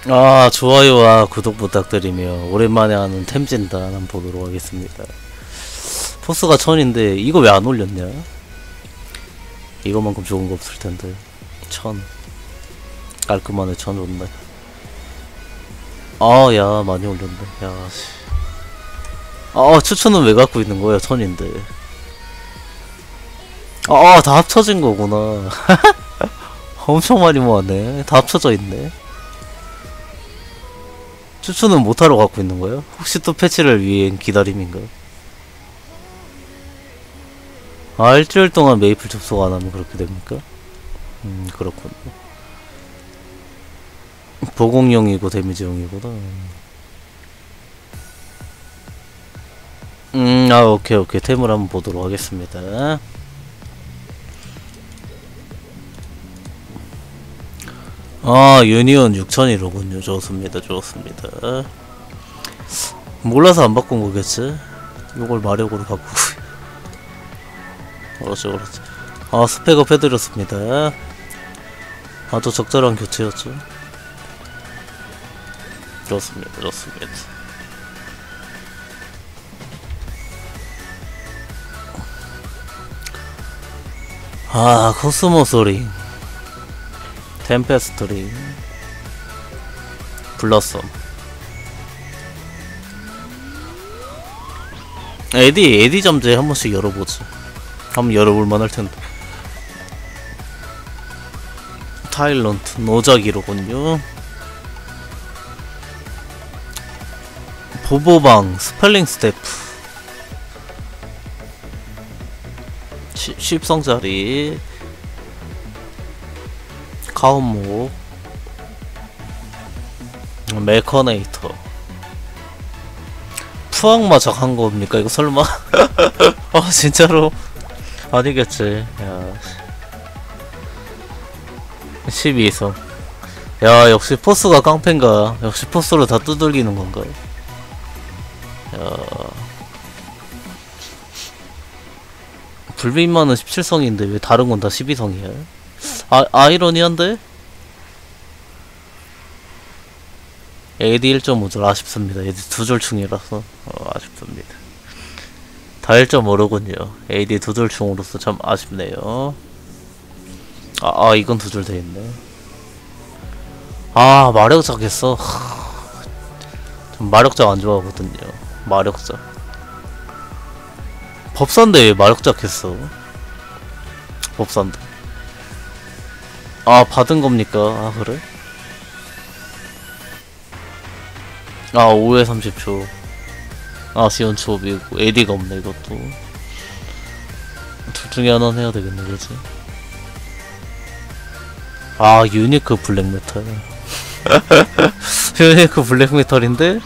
아, 좋아요와 구독 부탁드리며 오랜만에 하는 템진단 한번 보도록 하겠습니다. 포스가 1000인데 이거 왜 안 올렸냐? 이거만큼 좋은 거 없을 텐데. 1000 깔끔하네. 1000 좋네. 아, 야, 많이 올렸네. 야, 씨. 아, 추천은 왜 갖고 있는 거야? 1000인데. 아, 다 합쳐진 거구나. 엄청 많이 모았네. 다 합쳐져 있네. 추천은 못하러 갖고 있는 거예요? 혹시 또 패치를 위한 기다림인가요? 아, 일주일 동안 메이플 접속 안 하면 그렇게 됩니까? 그렇군요. 보공용이고 데미지용이구나. 아, 오케이. 템을 한번 보도록 하겠습니다. 아, 유니온 6000이로군요. 좋습니다. 몰라서 안 바꾼 거겠지? 요걸 마력으로 바꾸고. 그렇지. 아, 스펙업 해드렸습니다. 아주 적절한 교체였죠. 좋습니다. 아, 코스모스 링, 템페스트 링, 블러썸. 에디 잠재 한 번씩 열어보지. 한번 열어볼만 할 텐데. 타일런트 노자기로군요. 보보방 스펠링 스태프 10성짜리 카운목 메커네이터. 푸악마작 한 겁니까 이거 설마? 아, 진짜로 아니겠지. 야, 12성. 야, 역시 포스가 깡패인가? 역시 포스로 다 두들기는 건가? 야, 불빛만은 17성인데 왜 다른 건 다 12성이야? 아이러니한데? AD 1.5줄 아쉽습니다. AD 2줄충이라서 아쉽습니다. 다 1.5로군요. AD 2줄충으로서 참 아쉽네요. 이건 2줄 돼있네. 아, 마력작 했어. 좀 마력작 안 좋아하거든요. 마력작. 법사인데 왜 마력작 했어? 법사인데. 아, 받은 겁니까? 아, 그래? 아, 5회 30초. 아, 시온 초비고 AD가 없네 이것도. 둘 중에 하나는 해야 되겠네, 그지? 아, 유니크 블랙메탈. 유니크 블랙메탈인데?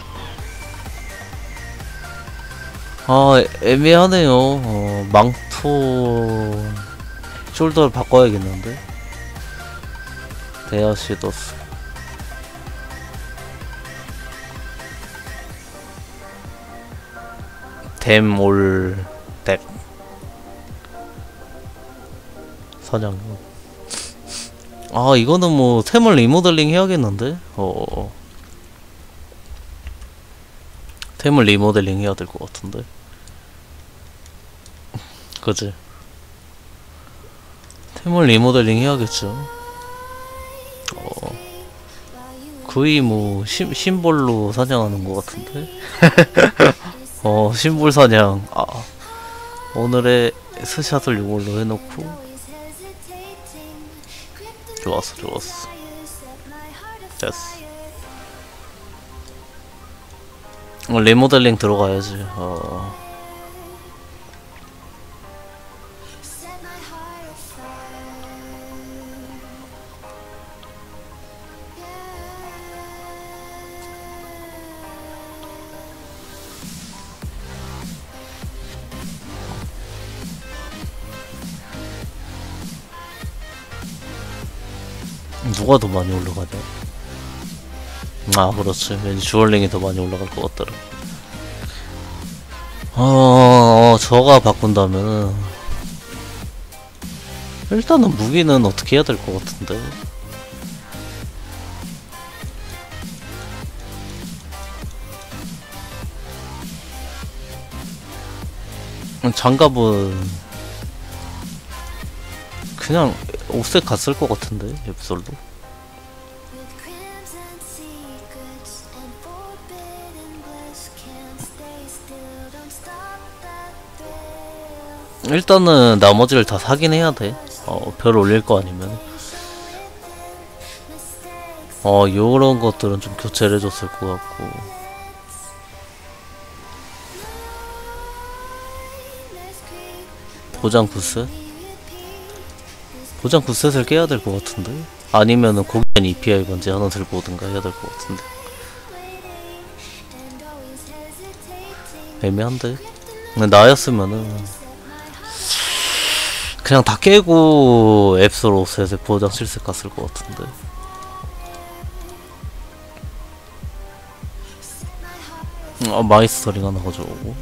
아, 애매하네요. 망토 숄더를 바꿔야겠는데? 데아시더스. 댐올 덱 사냥용. 아, 이거는 뭐 템을 리모델링 해야겠는데? 템을 리모델링 해야 될 것 같은데? 그지? 템을 리모델링 해야겠죠. 거의 뭐 심볼로 사냥하는 것 같은데? 심볼 사냥. 오늘의 스샷을 이걸로 해놓고. 좋았어. 됐어. 리모델링 들어가야지. 누가 더 많이 올라가냐? 아, 그렇지. 왠지 주얼링이 더 많이 올라갈 것 같더라. 저가 바꾼다면 일단은 무기는 어떻게 해야 될 것 같은데. 장갑은 그냥 옵셋 갔을 것 같은데 앱솔도. 일단은 나머지를 다 사긴 해야 돼. 별 올릴 거 아니면. 요런 것들은 좀 교체를 해줬을 것 같고. 보장 구스? 보장 구셋을 깨야 될 것 같은데? 아니면은 고기는 EPI 건지 하나 들고 오든가 해야 될 것 같은데. 애매한데? 근데 나였으면은 그냥 다 깨고 앱솔 옵셋에 보장 실색 갔을 것 같은데. 마이스터링 하나 가져오고.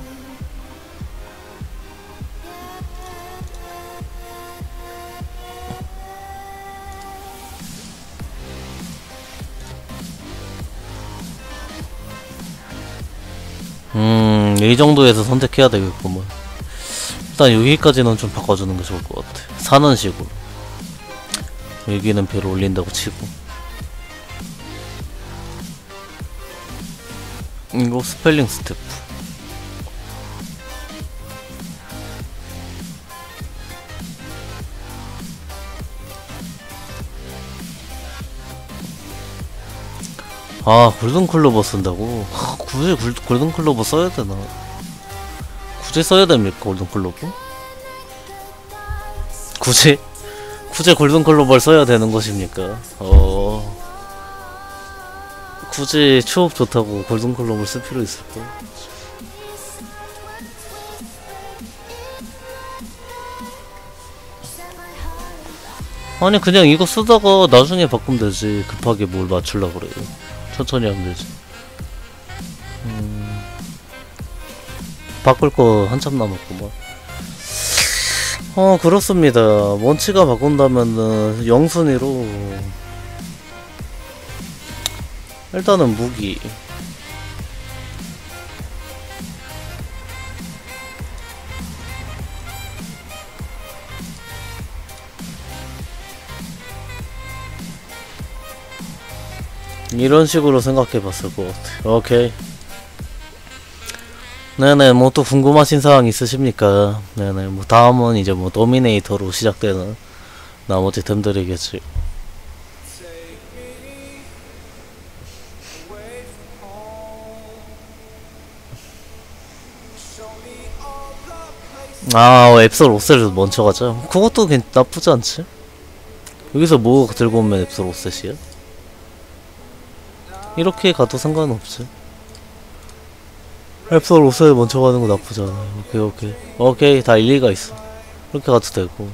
이 정도에서 선택해야 되겠구먼. 일단 여기까지는 좀 바꿔주는 게 좋을 것 같아. 사는 식으로. 여기는 별 올린다고 치고. 이거 스펠링 스태프. 아, 골든클로버 쓴다고? 굳이 골든클로버 써야 되나? 굳이 써야 됩니까, 골든클로버? 굳이 골든클로버를 써야 되는 것입니까? 굳이 추업 좋다고 골든클로버를 쓸 필요 있을까? 아니, 그냥 이거 쓰다가 나중에 바꾸면 되지. 급하게 뭘 맞추려고 그래요. 천천히 하면 되지. 바꿀 거 한참 남았구만. 그렇습니다. 원치가 바꾼다면은 영순위로 일단은 무기. 이런 식으로 생각해 봤을 것 같아. 오케이. 네네, 뭐 또 궁금하신 사항 있으십니까? 네네, 뭐 다음은 이제 뭐 도미네이터로 시작되는 나머지 템들이겠지. 앱솔 옵셋을 먼저 가자. 그것도 나쁘지 않지? 여기서 뭐 들고 오면 앱솔 옵셋이야? 이렇게 가도 상관없지. 앱솔 옵셋 먼저 가는 거 나쁘지 않아. 오케이, 다 일리가 있어. 이렇게 가도 되고.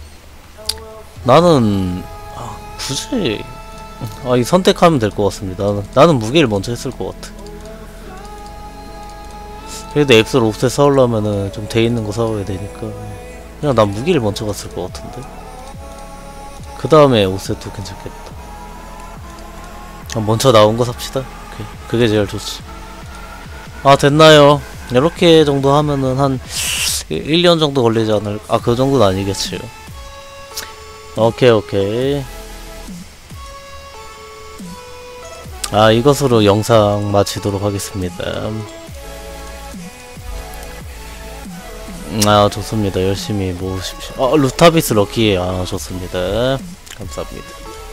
나는 굳이 이 선택하면 될 것 같습니다. 나는 무기를 먼저 했을 것 같아. 그래도 앱솔 옵셋 사오려면은 좀 돼 있는 거 사와야 되니까 그냥 난 무기를 먼저 갔을 것 같은데. 그 다음에 옵셋도 괜찮겠다. 먼저 나온 거 삽시다. 오케이. 그게 제일 좋지. 됐나요? 이렇게 정도 하면은 한 1년 정도 걸리지 않을, 그 정도는 아니겠지요. 오케이. 이것으로 영상 마치도록 하겠습니다. 좋습니다. 열심히 모으십시오. 루타비스 럭키. 좋습니다. 감사합니다.